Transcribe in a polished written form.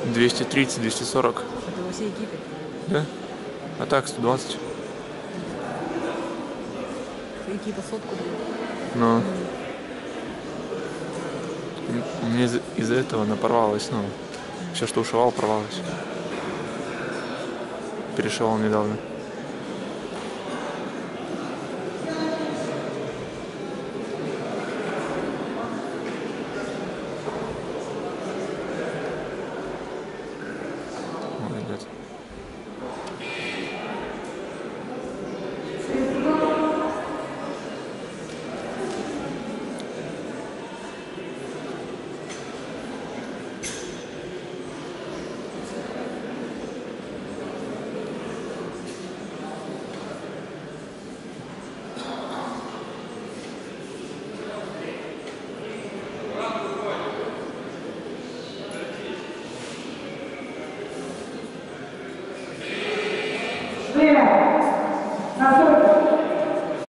230-240. Это во всей Египет. Да? А так 120. Какие-то сотку дают. Но мне из-за этого она порвалась. Ну, все, что ушивал, порвалось. Перешивал недавно.